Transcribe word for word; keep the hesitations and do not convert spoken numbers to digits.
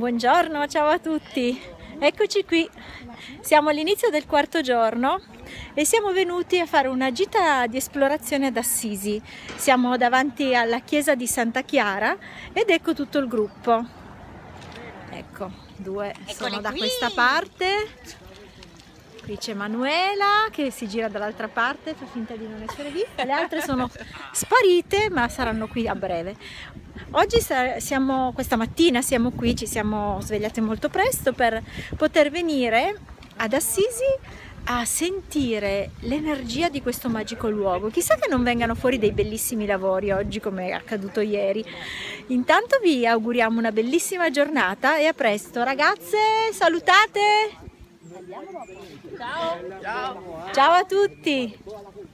Buongiorno, ciao a tutti, eccoci qui, siamo all'inizio del quarto giorno e siamo venuti a fare una gita di esplorazione ad Assisi. Siamo davanti alla chiesa di Santa Chiara ed ecco tutto il gruppo. Ecco, due sono da questa parte. Qui c'è Manuela che si gira dall'altra parte, fa finta di non essere vista, le altre sono sparite ma saranno qui a breve. Oggi siamo, questa mattina siamo qui, ci siamo svegliate molto presto per poter venire ad Assisi a sentire l'energia di questo magico luogo. Chissà che non vengano fuori dei bellissimi lavori oggi come è accaduto ieri. Intanto vi auguriamo una bellissima giornata e a presto ragazze, salutate! Ciao! Ciao, Ciao a tutti!